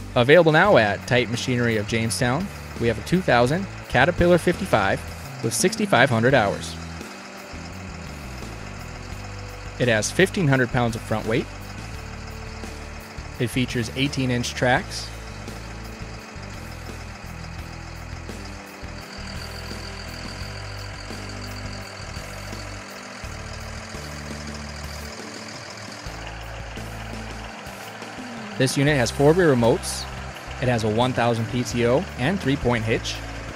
Available now at Titan Machinery of Jamestown, we have a 2000 Caterpillar 55 with 6,500 hours. It has 1,500 pounds of front weight. It features 18-inch tracks. This unit has 4 rear remotes. It has a 1000 PTO and 3-point hitch.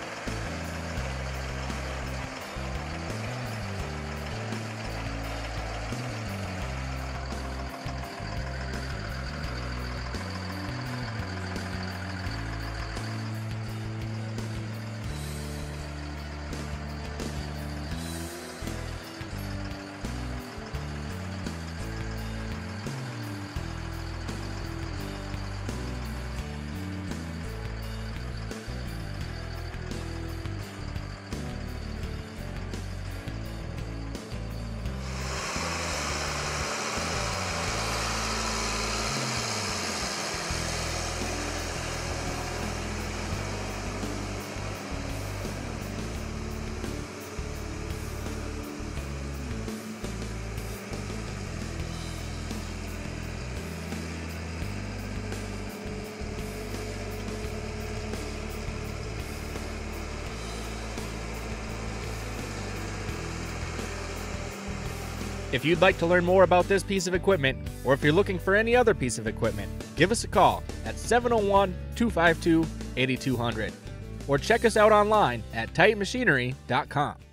If you'd like to learn more about this piece of equipment, or if you're looking for any other piece of equipment, give us a call at 701-252-8200, or check us out online at titanmachinery.com.